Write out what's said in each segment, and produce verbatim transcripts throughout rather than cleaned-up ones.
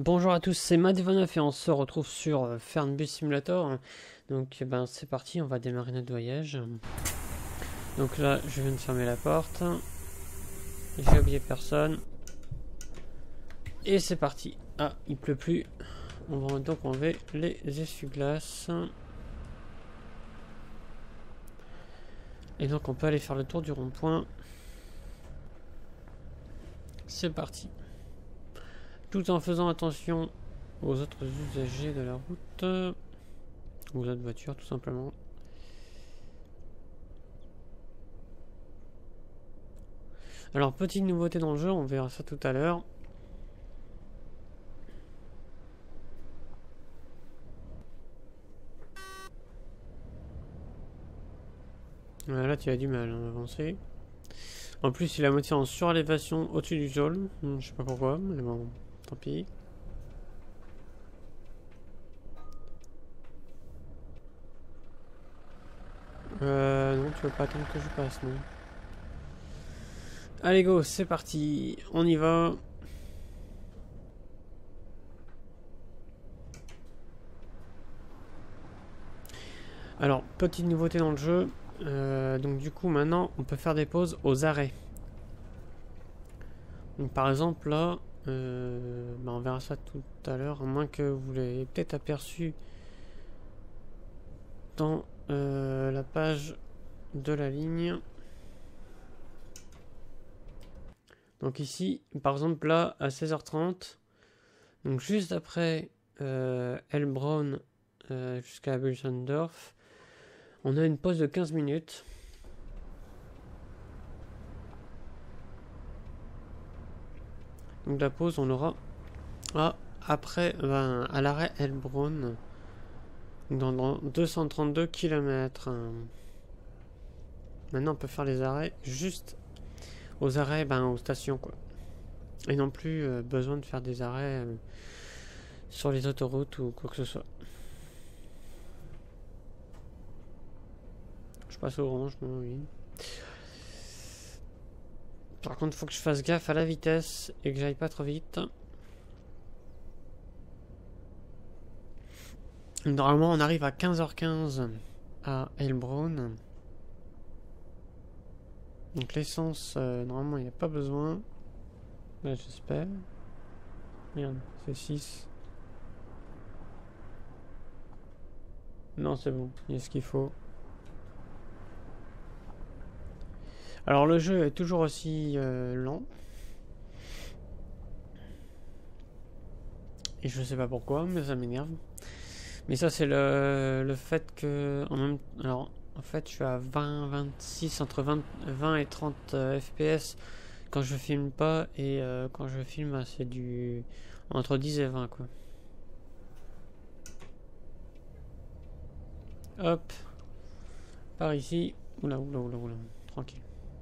Bonjour à tous, c'est Madevanaf et on se retrouve sur euh, Fernbus Simulator. Donc eh ben c'est parti, on va démarrer notre voyage. Donc là je viens de fermer la porte. J'ai oublié personne. Et c'est parti. Ah, il pleut plus. On va donc enlever les essuie-glaces. Et donc on peut aller faire le tour du rond-point. C'est parti. Tout en faisant attention aux autres usagers de la route, aux autres voitures tout simplement. Alors petite nouveauté dans le jeu, on verra ça tout à l'heure. Là tu as du mal à avancer. En plus il a moitié en surélévation au-dessus du sol, je sais pas pourquoi, mais bon, tant pis. Euh, non, tu veux pas attendre que je passe, non. Allez go, c'est parti, on y va. Alors, petite nouveauté dans le jeu, euh, donc du coup maintenant on peut faire des pauses aux arrêts. Donc par exemple là, euh, bah on verra ça tout à l'heure, à moins que vous l'ayez peut-être aperçu dans euh, la page de la ligne. Donc ici, par exemple là, à seize heures trente, donc juste après euh, Heilbronn euh, jusqu'à Bülsendorf, on a une pause de quinze minutes. Donc la pause, on l'aura ah, après, ben, à l'arrêt Heilbronn, dans, dans deux cent trente-deux kilomètres. Maintenant, on peut faire les arrêts juste aux arrêts, ben, aux stations, quoi. Et non plus euh, besoin de faire des arrêts euh, sur les autoroutes ou quoi que ce soit. Je passe au orange, bon, oui. Par contre, il faut que je fasse gaffe à la vitesse et que j'aille pas trop vite. Normalement, on arrive à quinze heures quinze à Heilbronn. Donc l'essence, euh, normalement, il n'y a pas besoin. Là, j'espère. Merde, c'est six. Non, c'est bon, il y a ce qu'il faut. Alors le jeu est toujours aussi euh, lent. Et je sais pas pourquoi, mais ça m'énerve. Mais ça c'est le, le fait que... En même, alors en fait je suis à vingt, vingt-six, entre vingt, vingt et trente euh, F P S quand je filme pas. Et euh, quand je filme c'est du... entre dix et vingt quoi. Hop. Par ici. Oula, oula, oula, oula. Tranquille.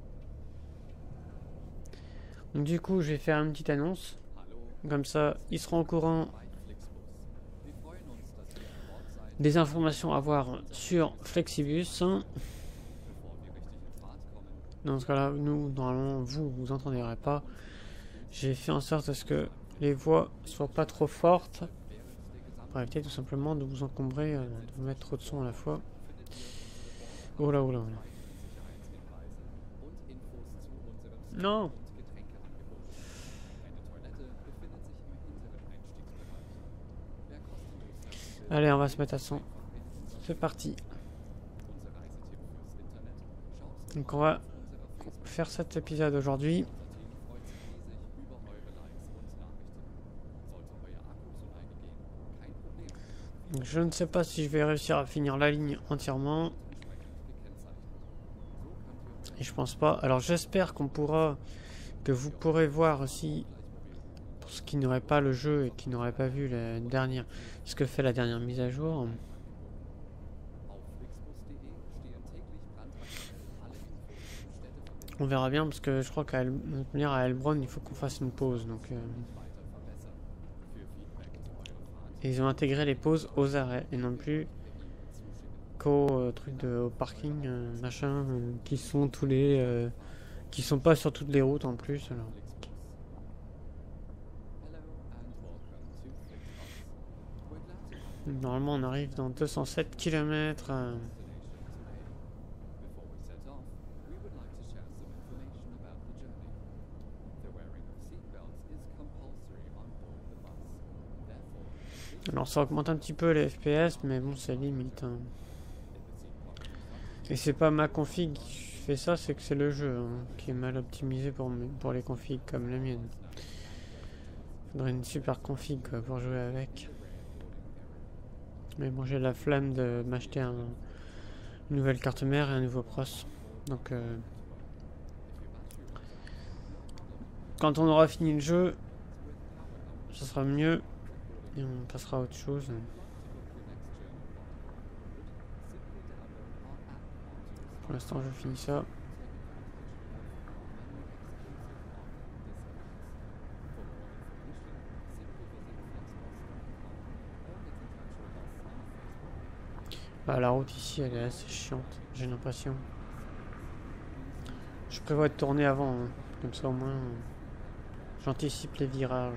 Donc du coup, je vais faire une petite annonce. Comme ça, ils seront au courant des informations à voir sur Flexibus. Dans ce cas-là, nous, normalement, vous, vous entendrez pas. J'ai fait en sorte à ce que les voix soient pas trop fortes. Pour éviter tout simplement de vous encombrer, de vous mettre trop de son à la fois. Oh là, oh là, oh là. Non! Allez, on va se mettre à son. C'est parti. Donc on va faire cet épisode aujourd'hui. Je ne sais pas si je vais réussir à finir la ligne entièrement. Et je pense pas. Alors j'espère qu'on pourra, que vous pourrez voir aussi, pour ceux qui n'auraient pas le jeu et qui n'auraient pas vu la dernière, ce que fait la dernière mise à jour. On verra bien parce que je crois qu'à à Heilbronn il faut qu'on fasse une pause. Donc, euh... et ils ont intégré les pauses aux arrêts et non plus qu'au euh, truc de au parking euh, machin euh, qui sont tous les euh, qui sont pas sur toutes les routes en plus. Alors. Normalement on arrive dans deux cent sept kilomètres. Euh... Alors ça augmente un petit peu les F P S, mais bon c'est limite. Hein. Et c'est pas ma config qui fait ça, c'est que c'est le jeu hein, qui est mal optimisé pour, pour les configs comme la mienne. Faudrait une super config quoi, pour jouer avec. Mais bon j'ai la flemme de m'acheter un, une nouvelle carte mère et un nouveau pros. Donc euh, quand on aura fini le jeu, ça sera mieux. Et on passera à autre chose. Pour l'instant, je finis ça. Bah, la route ici, elle est assez chiante, j'ai l'impression. Je prévois de tourner avant, hein. Comme ça au moins, j'anticipe les virages.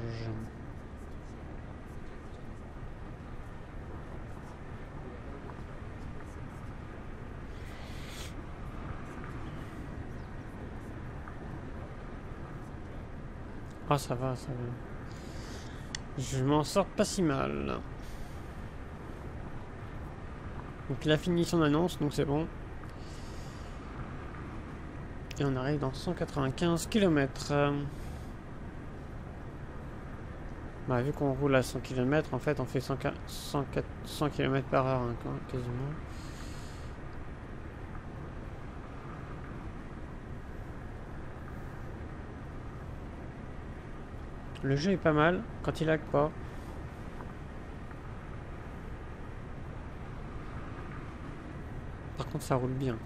Ah ça va, ça va. Je m'en sors pas si mal. Donc il a fini son annonce, donc c'est bon. Et on arrive dans cent quatre-vingt-quinze kilomètres. Bah vu qu'on roule à cent kilomètres, en fait on fait cent kilomètres par heure, hein, quasiment. Le jeu est pas mal quand il lag pas. Par contre, ça roule bien.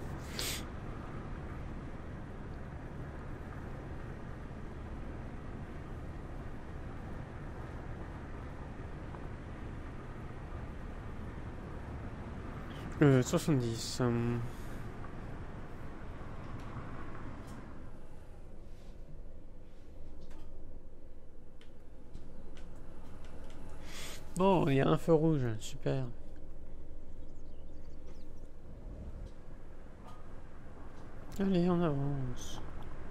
Euh, soixante-dix. Euh... Bon, il y a un feu rouge, super. Allez, on avance.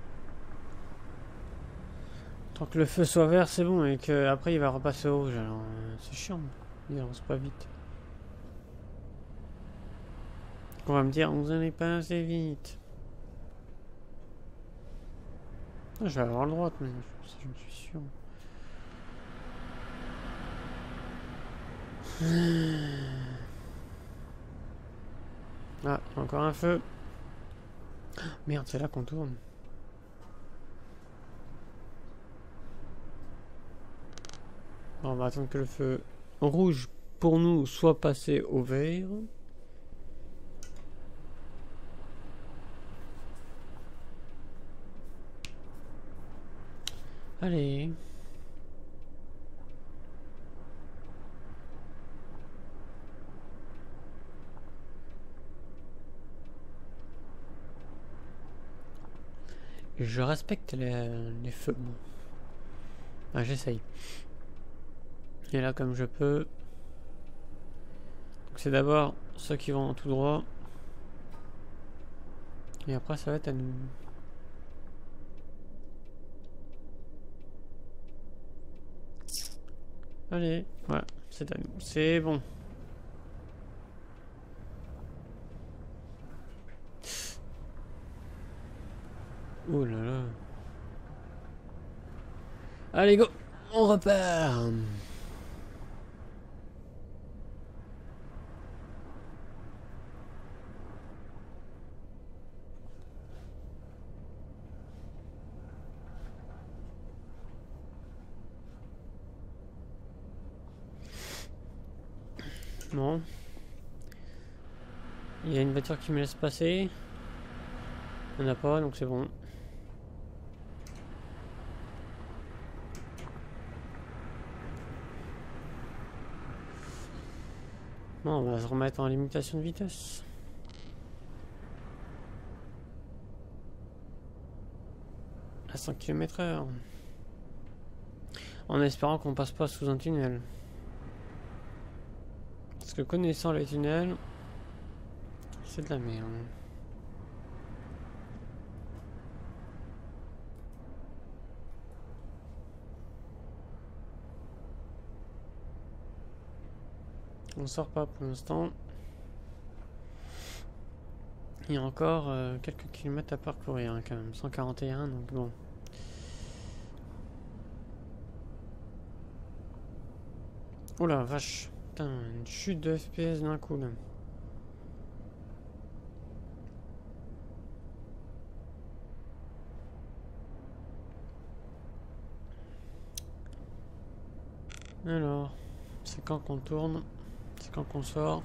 Tant que le feu soit vert, c'est bon, et qu'après il va repasser au rouge, alors euh, c'est chiant. Il avance pas vite. On va me dire, vous n'allez pas assez vite. Ah, je vais avoir le droit, mais ça, je me suis sûr. Ah, encore un feu. Merde, c'est là qu'on tourne. Bon, on va attendre que le feu rouge pour nous soit passé au vert. Allez. Je respecte les, les feux. Ah, j'essaye. Et là, comme je peux. C'est d'abord ceux qui vont tout droit. Et après, ça va être à nous. Allez, voilà, c'est à nous. C'est bon. Oh là là. Allez, go! On repart! Bon. Il y a une voiture qui me laisse passer. Il n'y en a pas, donc c'est bon. Bon, on va se remettre en limitation de vitesse. À cent kilomètres heure. En espérant qu'on passe pas sous un tunnel. Parce que connaissant les tunnels, c'est de la merde. On sort pas pour l'instant. Il y a encore euh, quelques kilomètres à parcourir hein, quand même. cent quarante et un, donc bon. Oh la vache. Putain, une chute de F P S d'un coup là. Alors, c'est quand qu'on tourne? C'est quand qu'on sort?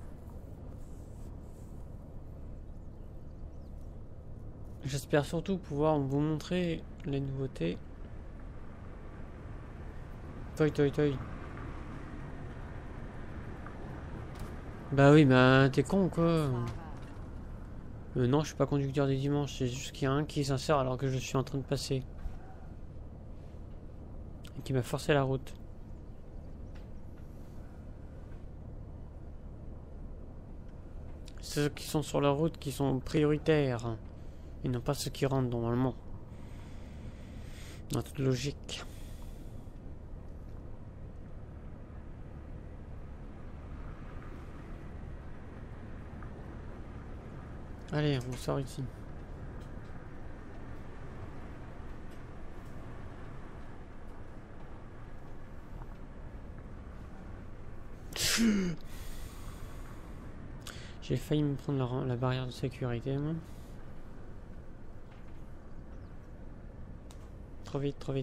J'espère surtout pouvoir vous montrer les nouveautés. Toi, toi, toi. Bah oui, bah t'es con quoi. Euh, non, je suis pas conducteur du dimanche, c'est juste qu'il y a un qui s'insère alors que je suis en train de passer. Et qui m'a forcé la route. Ceux qui sont sur la route qui sont prioritaires. Et non pas ceux qui rentrent normalement. Dans toute logique. Allez, on sort ici. J'ai failli me prendre la, la barrière de sécurité, moi. Trop vite, trop vite.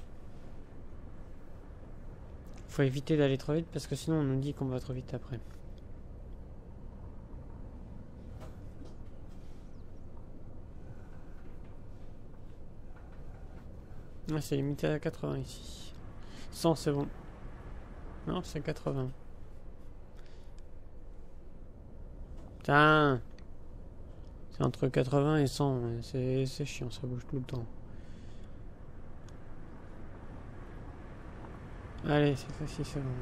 Faut éviter d'aller trop vite parce que sinon on nous dit qu'on va trop vite après. Ah, c'est limité à quatre-vingts ici. cent c'est bon. Non, c'est quatre-vingts. Putain. C'est entre quatre-vingts et cent. C'est chiant, ça bouge tout le temps. Allez, cette fois-ci c'est bon.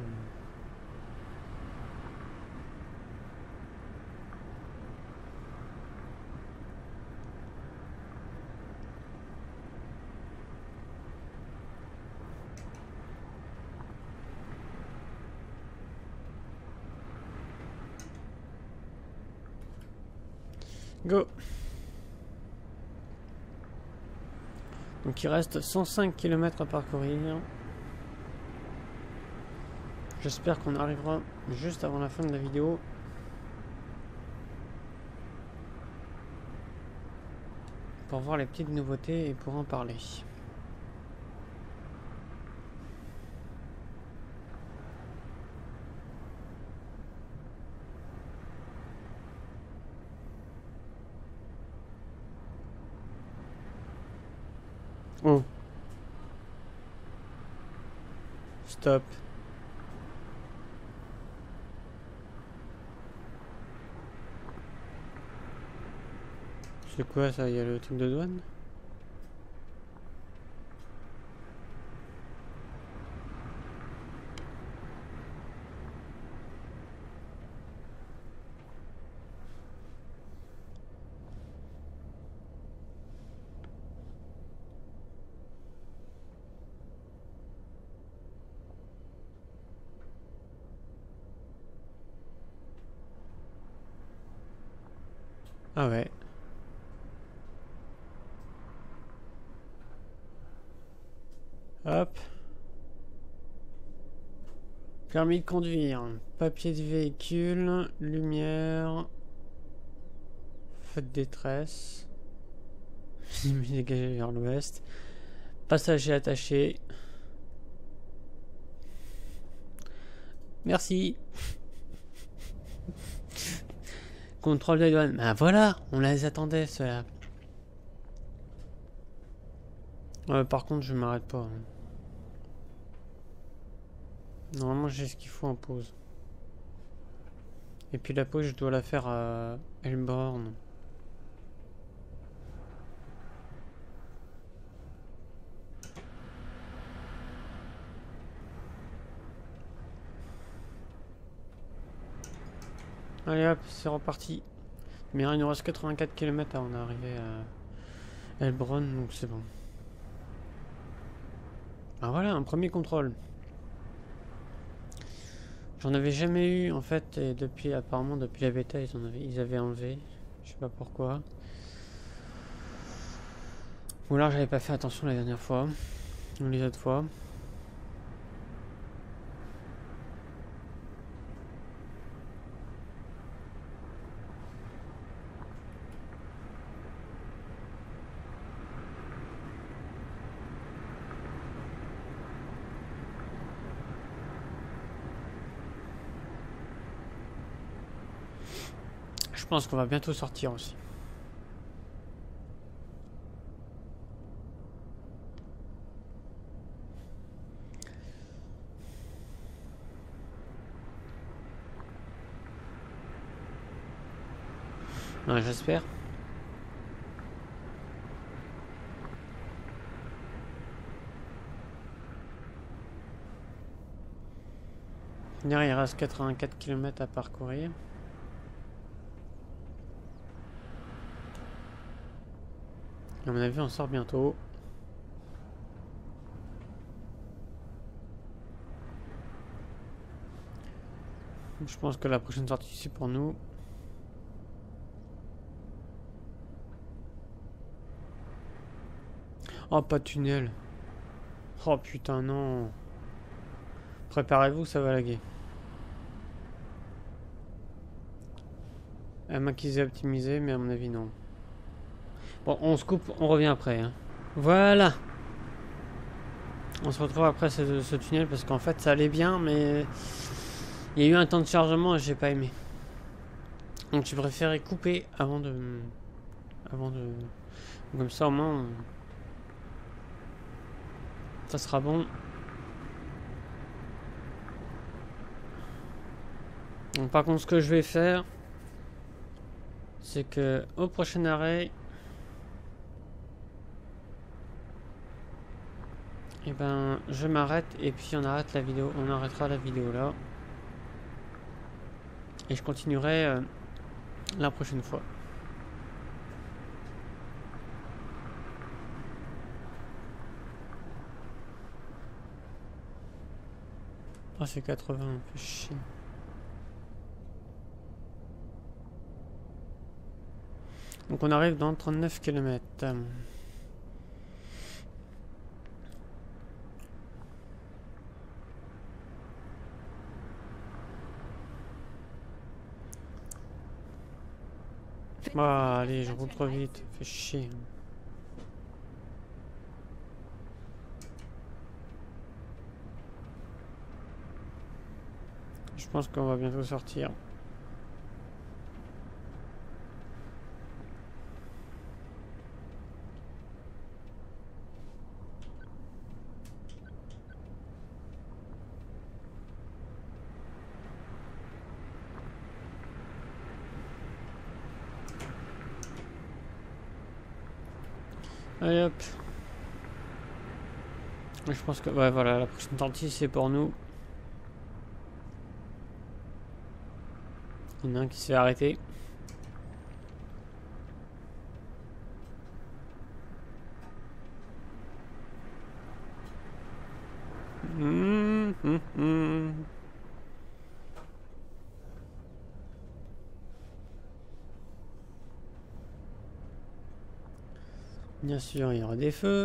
Go. Donc il reste cent cinq kilomètres à parcourir. J'espère qu'on arrivera juste avant la fin de la vidéo. Pour voir les petites nouveautés et pour en parler. Oh. Stop. C'est quoi ça? Il y a le truc de douane? Ah ouais. Hop. Permis de conduire, papier de véhicule, lumière, feu de détresse, dégagé vers l'ouest, passager attaché. Merci. Contrôle de douane. Ben voilà, on les attendait ceux-là. Ouais, par contre, je m'arrête pas. Hein. Normalement, j'ai ce qu'il faut en pause. Et puis la pause, je dois la faire à Elborn. Allez hop, c'est reparti. Mais il nous reste quatre-vingt-quatre kilomètres avant d'arriver à Heilbronn, donc c'est bon. Ah voilà, un premier contrôle. J'en avais jamais eu en fait, et depuis, apparemment depuis la bêta, ils, en avaient, ils avaient enlevé. Je sais pas pourquoi. Ou alors j'avais pas fait attention la dernière fois, ou les autres fois. Je pense qu'on va bientôt sortir aussi. Ouais, j'espère. Derrière, il reste quatre-vingt-quatre kilomètres à parcourir. À mon avis, on sort bientôt. Je pense que la prochaine sortie, c'est pour nous. Oh, pas de tunnel. Oh putain, non. Préparez-vous, ça va laguer. À moins qu'ils aient optimisé, mais à mon avis, non. Bon, on se coupe, on revient après. Hein. Voilà. On se retrouve après ce, ce tunnel parce qu'en fait, ça allait bien, mais il y a eu un temps de chargement et j'ai pas aimé. Donc, j'ai préféré couper avant de... Avant de... Comme ça, au moins... Ça sera bon. Donc, par contre, ce que je vais faire, c'est que au prochain arrêt, et ben, je m'arrête et puis on arrête la vidéo. On arrêtera la vidéo là. Et je continuerai euh, la prochaine fois. Ah, c'est quatre-vingts, fait chier. Donc on arrive dans trente-neuf kilomètres. Ah, allez, je roule trop vite, fait chier. Je pense qu'on va bientôt sortir. Allez hop. Je pense que ouais, voilà, la prochaine sortie c'est pour nous. Il y en a un qui s'est arrêté. Mmh, mmh, mmh. Bien sûr, il y aura des feux.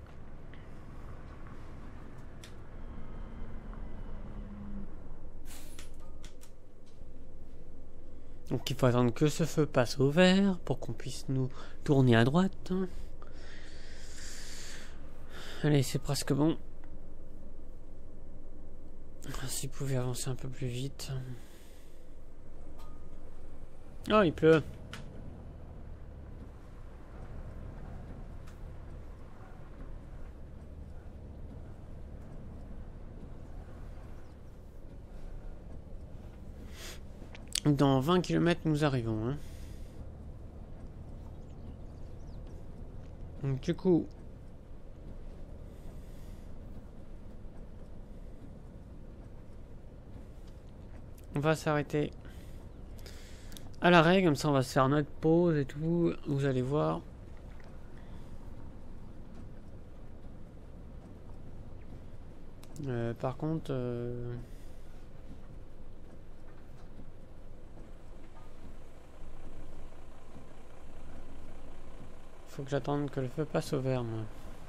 Donc il faut attendre que ce feu passe au vert pour qu'on puisse nous tourner à droite. Allez, c'est presque bon. S'il pouvait avancer un peu plus vite. Oh, il pleut. Dans vingt kilomètres, nous arrivons. Hein. Donc, du coup... On va s'arrêter à l'arrêt, comme ça on va se faire notre pause et tout, vous allez voir. Euh, par contre... Euh... faut que j'attende que le feu passe au vert, moi.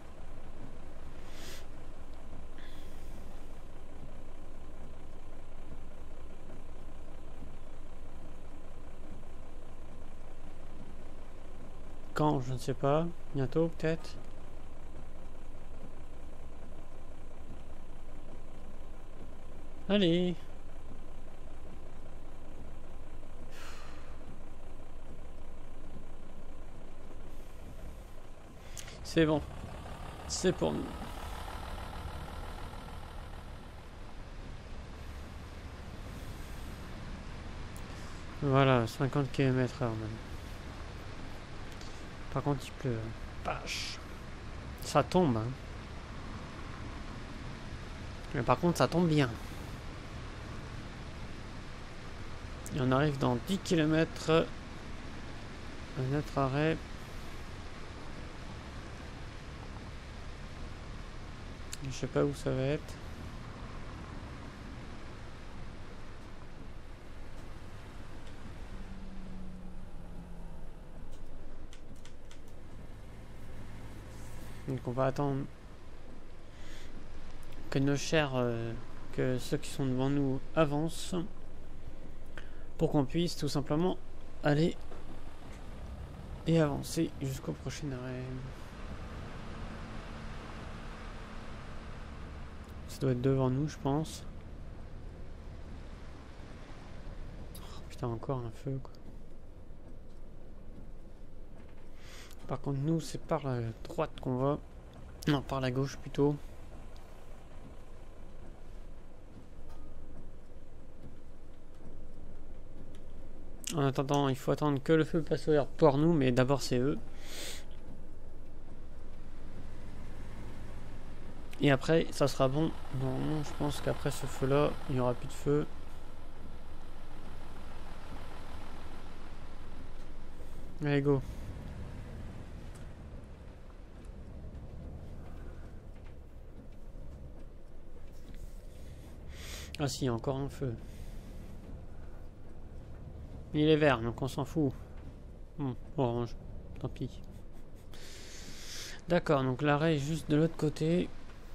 Quand, je ne sais pas. Bientôt, peut-être. Allez. C'est bon. C'est pour nous. Voilà, cinquante kilomètres heure maintenant. Par contre, il pleut. Vache. Ça tombe. Hein. Mais par contre, ça tombe bien. Et on arrive dans dix kilomètres à notre arrêt. Je sais pas où ça va être. Donc on va attendre que nos chers, euh, que ceux qui sont devant nous avancent pour qu'on puisse tout simplement aller et avancer jusqu'au prochain arrêt. Ça doit être devant nous, je pense. Oh, putain, encore un feu, quoi. Par contre, nous, c'est par la droite qu'on va. Non, par la gauche plutôt. En attendant, il faut attendre que le feu passe au vert pour nous, mais d'abord c'est eux. Et après, ça sera bon. Normalement, je pense qu'après ce feu-là, il n'y aura plus de feu. Allez, go. Ah si, il y a encore un feu. Il est vert, donc on s'en fout. Bon, orange. Tant pis. D'accord, donc l'arrêt est juste de l'autre côté.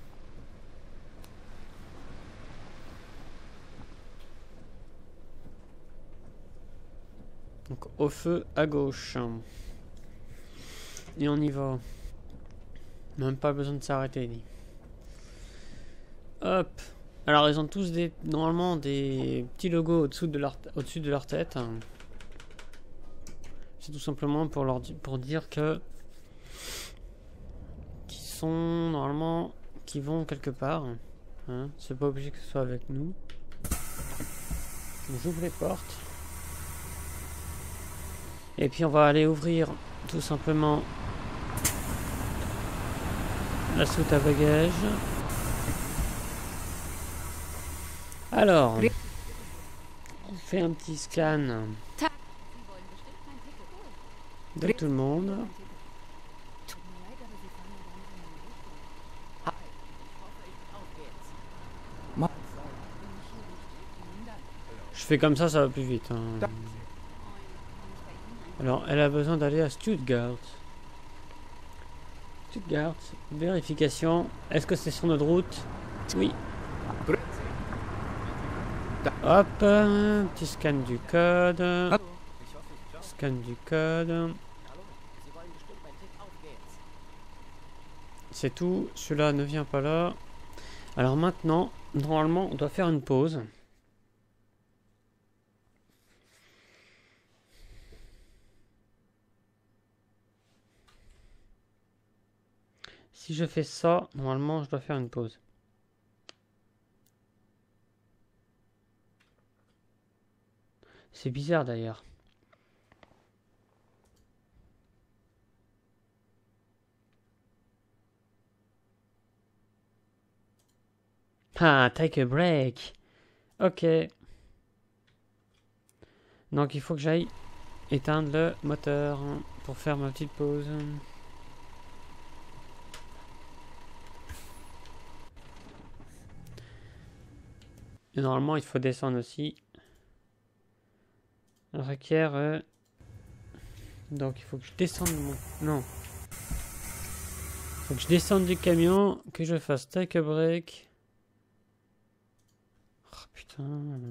Donc au feu à gauche. Et on y va. Même pas besoin de s'arrêter. Hop. Alors ils ont tous des normalement des petits logos au-dessous de leur au-dessus de leur tête. C'est tout simplement pour leur pour dire que qu'ils sont normalement qui vont quelque part. Hein, c'est pas obligé que ce soit avec nous. J'ouvre les portes. Et puis on va aller ouvrir tout simplement la soute à bagages. Alors, on fait un petit scan de tout le monde. Je fais comme ça, ça va plus vite. Hein. Alors, elle a besoin d'aller à Stuttgart. Stuttgart, vérification. Est-ce que c'est sur notre route? Oui. Hop, petit scan du code. Scan du code. C'est tout. Celui-là ne vient pas là. Alors maintenant, normalement, on doit faire une pause. Si je fais ça, normalement, je dois faire une pause. C'est bizarre d'ailleurs. Ah, take a break. Ok. Donc il faut que j'aille éteindre le moteur pour faire ma petite pause. Et normalement, il faut descendre aussi. Ça requiert... Euh... Donc, il faut que je descende de mon... Non. Il faut que je descende du camion, que je fasse take a break. Oh, putain...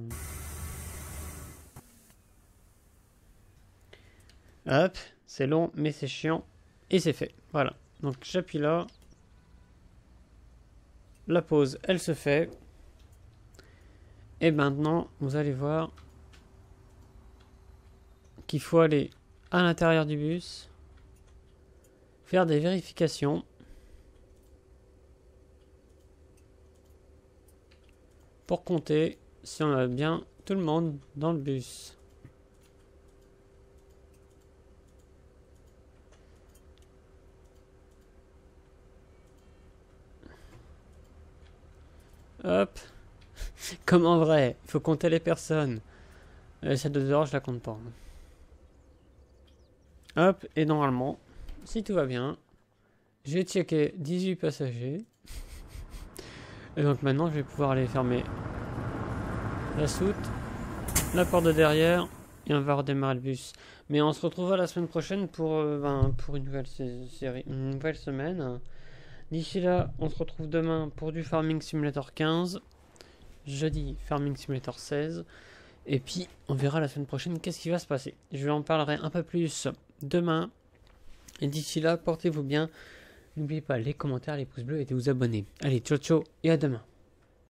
Hop, c'est long, mais c'est chiant. Et c'est fait. Voilà. Donc j'appuie là. La pause, elle se fait. Et maintenant, vous allez voir qu'il faut aller à l'intérieur du bus. Faire des vérifications. Pour compter si on a bien tout le monde dans le bus. Hop. Comme en vrai, il faut compter les personnes. Euh, celle de dehors, je la compte pas. Hop, et normalement, si tout va bien, j'ai checké dix-huit passagers. Et donc maintenant, je vais pouvoir aller fermer la soute, la porte de derrière, et on va redémarrer le bus. Mais on se retrouvera la semaine prochaine pour, euh, ben, pour une nouvelle série, une nouvelle semaine. D'ici là, on se retrouve demain pour du Farming Simulator quinze. Jeudi, Farming Simulator seize. Et puis, on verra la semaine prochaine qu'est-ce qui va se passer. Je vous en parlerai un peu plus demain. Et d'ici là, portez-vous bien. N'oubliez pas les commentaires, les pouces bleus et de vous abonner. Allez, ciao ciao et à demain.